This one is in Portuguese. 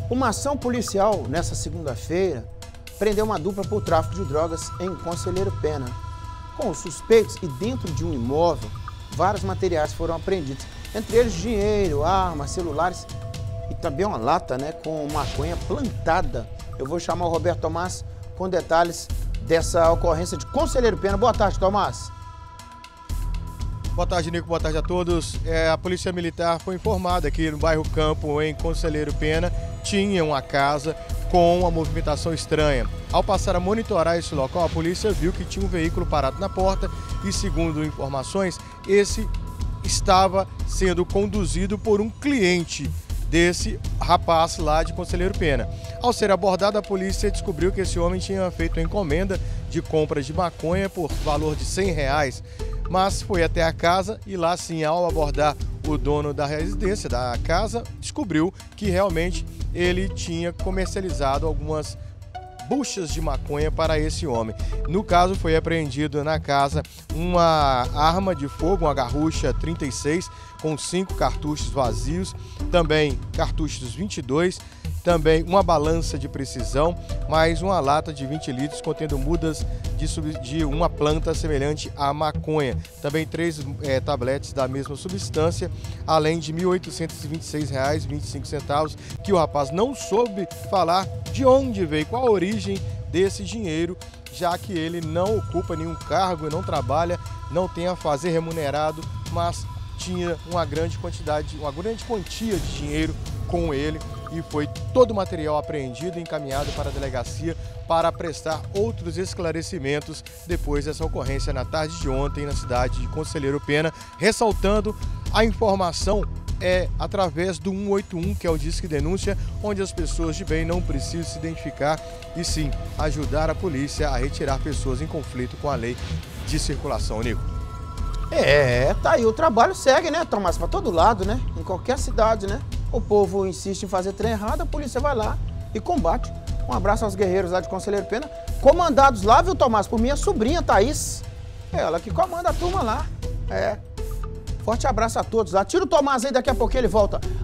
Uma ação policial nessa segunda-feira prendeu uma dupla por tráfico de drogas em Conselheiro Pena. Com os suspeitos e dentro de um imóvel, vários materiais foram apreendidos, entre eles dinheiro, armas, celulares e também uma lata, com maconha plantada. Eu vou chamar o Roberto Tomás com detalhes dessa ocorrência de Conselheiro Pena. Boa tarde, Tomás. Boa tarde, Nico. Boa tarde a todos. A Polícia Militar foi informada que no bairro Campo, em Conselheiro Pena, tinha uma casa com uma movimentação estranha. Ao passar a monitorar esse local, a polícia viu que tinha um veículo parado na porta e, segundo informações, esse estava sendo conduzido por um cliente desse rapaz lá de Conselheiro Pena. Ao ser abordado, a polícia descobriu que esse homem tinha feito uma encomenda de compra de maconha por valor de R$100, mas foi até a casa e lá sim, ao abordar o dono da residência, da casa, descobriu que realmente ele tinha comercializado algumas buchas de maconha para esse homem. No caso, foi apreendido na casa uma arma de fogo, uma garrucha 36, com 5 cartuchos vazios, também cartuchos 22, também uma balança de precisão, mais uma lata de 20 litros contendo mudas de uma planta semelhante à maconha. Também 3 tabletes da mesma substância, além de R$ 1.826,25, que o rapaz não soube falar de onde veio, qual a origem desse dinheiro, já que ele não ocupa nenhum cargo, não trabalha, não tem a fazer remunerado, mas tinha uma grande quantia de dinheiro com ele e foi todo o material apreendido e encaminhado para a delegacia para prestar outros esclarecimentos depois dessa ocorrência na tarde de ontem na cidade de Conselheiro Pena, ressaltando a informação através do 181, que é o Disque Denúncia, onde as pessoas de bem não precisam se identificar e sim ajudar a polícia a retirar pessoas em conflito com a lei de circulação, Nico. Tá aí, o trabalho segue, Tomás, para todo lado, em qualquer cidade, O povo insiste em fazer trem errado, a polícia vai lá e combate. Um abraço aos guerreiros lá de Conselheiro Pena, comandados lá, viu, Tomás, por minha sobrinha, Thaís. É ela que comanda a turma lá. Forte abraço a todos lá. Tira o Tomás aí, daqui a pouquinho ele volta.